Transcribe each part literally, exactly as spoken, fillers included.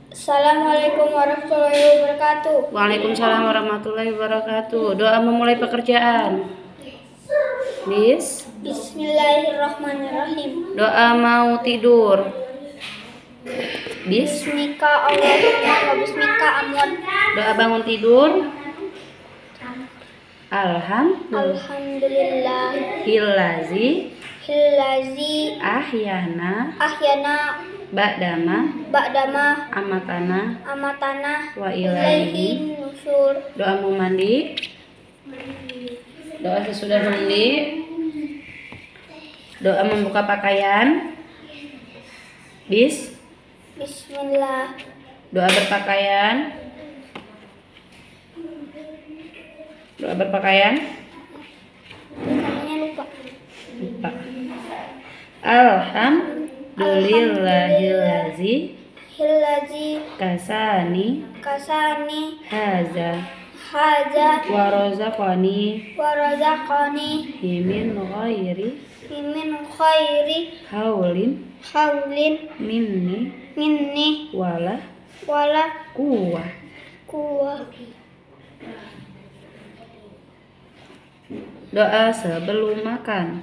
Assalamualaikum warahmatullahi wabarakatuh. Waalaikumsalam warahmatullahi wabarakatuh. Doa memulai pekerjaan. Bis. Bismillahirrahmanirrahim. Doa mau tidur. Bis. Bismika Allahumma wa bismika amwat. Doa bangun tidur. Alhamdulillah. Alhamdulillah. Hillazi. Hillazi. Ahyana. Ahyana. Ba'dama. Ba'dama. Amatana. Amatana. Wa ilaihi nusur. Doa mau mandi. Doa sesudah mandi. Doa membuka pakaian. Bis. Bismillah. Doa berpakaian. Doa berpakaian. Namanya lupa. Lupa. Alhamdulillahillazi Hillazi. kasani Kasani. haza Haza. wa razaqani Warazaqani. min ghairi Min khairi. haulin Haulin. minni Minni. wala Wala. quwwah. Kuwa. Doa sebelum makan.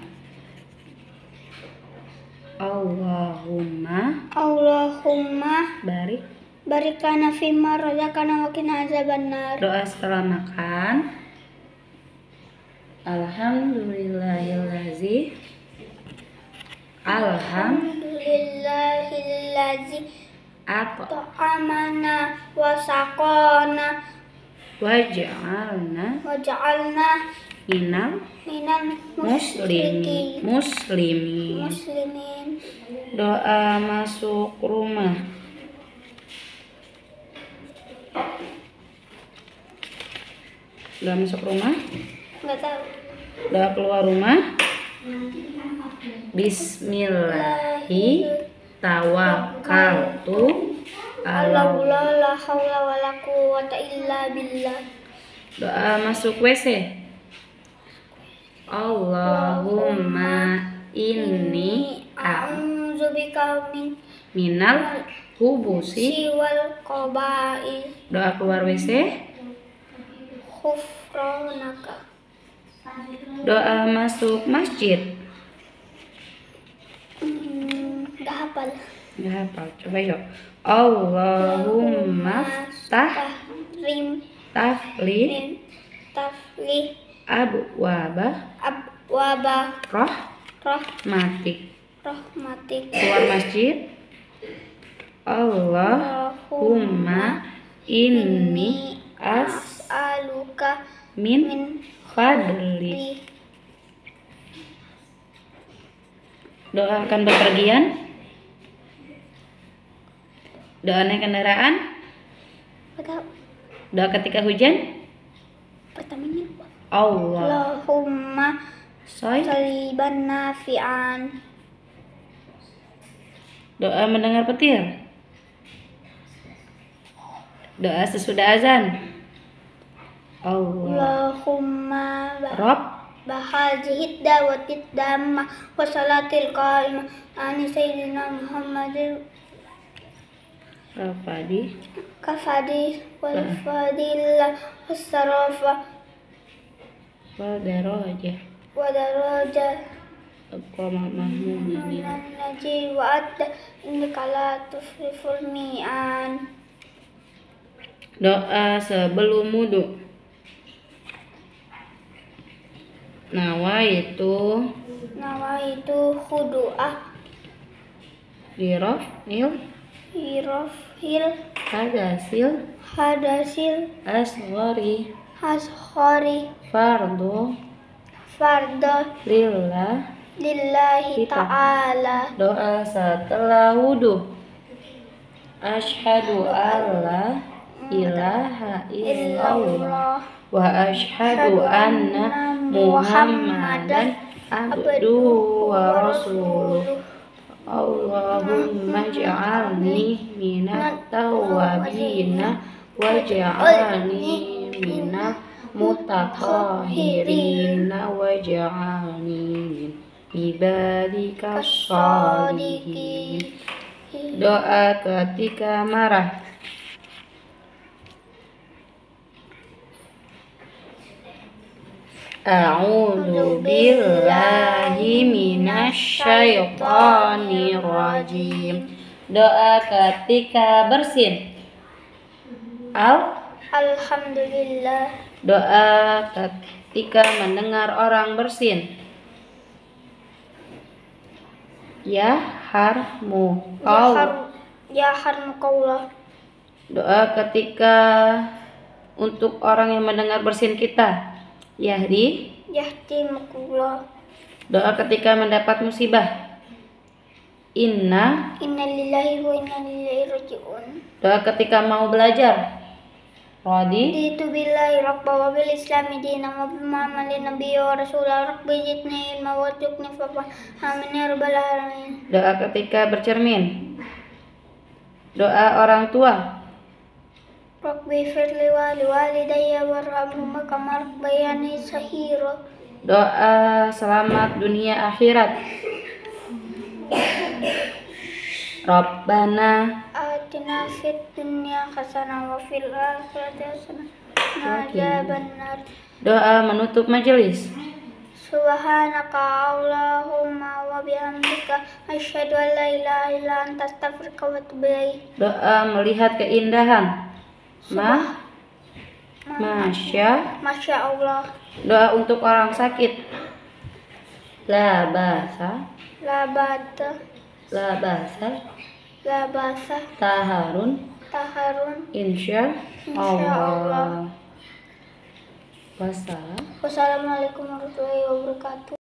Allahumma Allahumma barik. barik lana fima razaqana wa qina azabannar. Doa setelah makan. Alhamdulillahillazi Alham Alhamdulillahillazi atau ta'amana wa saqana waj'alna wa ja'alna minal minal muslimi muslimin. muslimin. Muslimin. Doa masuk rumah. Doa masuk rumah. Enggak tahu. Doa keluar rumah. Bismillahi tawakkaltu ala. Allah la haula wala quwwata illa billah. Doa masuk W C. Allahumma inni a'udzubika min minal hubusi. siwal qaba'i. Doa keluar W C. Khufranaka. Doa masuk masjid. Hmm, gak hafal. Nggak hafal. Coba yuk. Allahumma tah Tahrim tafli min tafli abwaba abwaba roh rahmatik. matik. Keluar masjid. Allahumma inni as as'aluka min min fadli. Doa akan bepergian. Doa naik kendaraan. Betul. Doa ketika hujan. Pertamanya lupa. Allah Allahumma soy. saliban nafi'an. Doa mendengar petir. Doa sesudah azan. Allah Allahumma Rob bahajihid dawatid damma wa salatil qa'imah ani sayyidina Muhammadin Rafadi kafadi wal fadillah wassarafa Wadaroja wa daraja Aqama mahmumin. minan naji wa adda innaka la tuflihul mi'an. Doa sebelum wudu. Nawaitu Nawaitu khudu'ah dirafil hirafil hadasil hadasil asghari ashori fardu farda lillah. lillahi Kita. ta'ala. Doa setelah wudu. Asyhadu alla ilaha illallah wa asyhadu anna Muhammadan abduhu wa rasuluh. Allahumma ij'alni minat tawwabina waj'alni minal mutatahhirina waj'alni min ibadika sholihin. Doa ketika marah. A'udzu billahi minasyaitonir rajim. Doa ketika bersin. Al Alhamdulillah. Doa ketika mendengar orang bersin. Ya harmu Allah. Ya harmukallah. Doa ketika untuk orang yang mendengar bersin kita. Yahdi. Yahdimukallah. Doa ketika mendapat musibah. Inna. Innalillahi wa inna ilaihi raji'un. Doa ketika mau belajar. Radi. Raditu billahi rabba wa bil islami dinan wa bi Muhammadin nabiyya wa rasulah rabbi zidni ilma wa warzuqni fahma amin ya rabbal alamin. Doa ketika bercermin. Doa orang tua. Rabbi firli wa li walidayya warhamhuma kama rabbayani saghira. Doa selamat dunia akhirat. Rabbana atina fid dunya hasanah wa fil akhirati hasanah wa qina adzabannar. Doa menutup majelis. Subhanaka Allahumma wa bihamdika asyhadu an la ilaha illa anta astaghfiruka wa atubu ilaik. Doa melihat keindahan. Ma Masya Masya Allah. Doa untuk orang sakit. La basa La bata La basa La basa Taharun Taharun. Insya Allah. Wassalam. Wassalamualaikum warahmatullahi wabarakatuh.